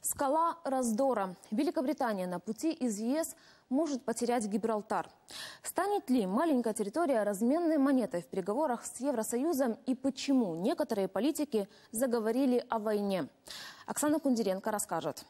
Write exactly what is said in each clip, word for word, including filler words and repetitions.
Скала раздора. Великобритания на пути из ЕС может потерять Гибралтар. Станет ли маленькая территория разменной монетой в переговорах с Евросоюзом и почему некоторые политики заговорили о войне? Оксана Кундеренко расскажет.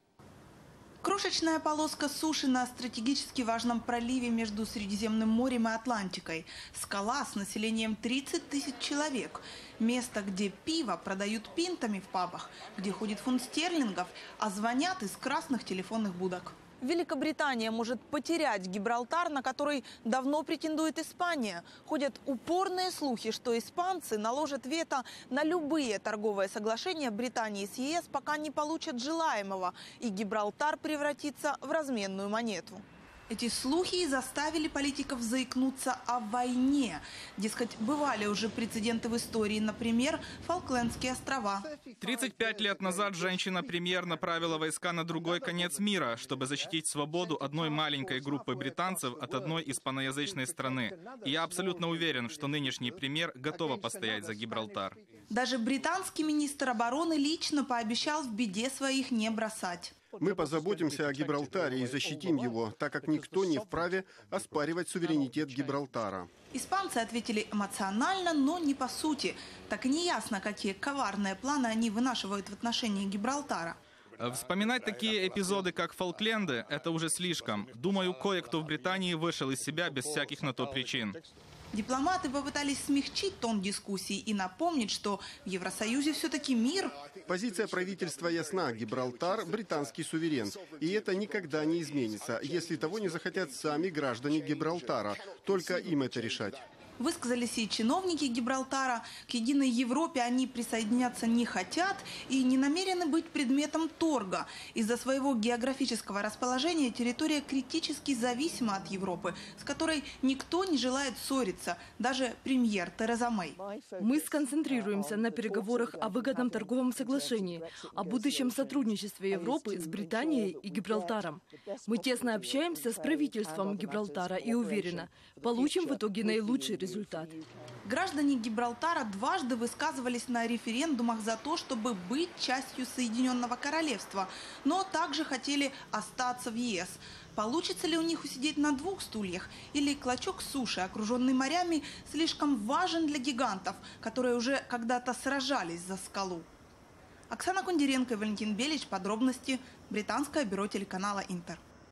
Крошечная полоска суши на стратегически важном проливе между Средиземным морем и Атлантикой. Скала с населением тридцать тысяч человек. Место, где пиво продают пинтами в пабах, где ходит фунт стерлингов, а звонят из красных телефонных будок. Великобритания может потерять Гибралтар, на который давно претендует Испания. Ходят упорные слухи, что испанцы наложат вето на любые торговые соглашения Британии с ЕС, пока не получат желаемого, и Гибралтар превратится в разменную монету. Эти слухи и заставили политиков заикнуться о войне. Дескать, бывали уже прецеденты в истории, например, Фолклендские острова. тридцать пять лет назад женщина-премьер направила войска на другой конец мира, чтобы защитить свободу одной маленькой группы британцев от одной испаноязычной страны. И я абсолютно уверен, что нынешний премьер готова постоять за Гибралтар. Даже британский министр обороны лично пообещал в беде своих не бросать. Мы позаботимся о Гибралтаре и защитим его, так как никто не вправе оспаривать суверенитет Гибралтара. Испанцы ответили эмоционально, но не по сути. Так и не ясно, какие коварные планы они вынашивают в отношении Гибралтара. Вспоминать такие эпизоды, как Фолкленды, это уже слишком. Думаю, кое-кто в Британии вышел из себя без всяких на то причин. Дипломаты попытались смягчить тон дискуссии и напомнить, что в Евросоюзе все-таки мир. Позиция правительства ясна. Гибралтар – британский суверен. И это никогда не изменится, если того не захотят сами граждане Гибралтара. Только им это решать. Высказались и чиновники Гибралтара. К единой Европе они присоединяться не хотят и не намерены быть предметом торга. Из-за своего географического расположения территория критически зависима от Европы, с которой никто не желает ссориться, даже премьер Тереза Мэй. Мы сконцентрируемся на переговорах о выгодном торговом соглашении, о будущем сотрудничестве Европы с Британией и Гибралтаром. Мы тесно общаемся с правительством Гибралтара и уверенно получим в итоге наилучший результат. Результат. Граждане Гибралтара дважды высказывались на референдумах за то, чтобы быть частью Соединенного Королевства, но также хотели остаться в ЕС. Получится ли у них усидеть на двух стульях? Или клочок суши, окруженный морями, слишком важен для гигантов, которые уже когда-то сражались за скалу? Оксана Кундеренко и Валентин Белич. Подробности. Британское бюро телеканала «Интер».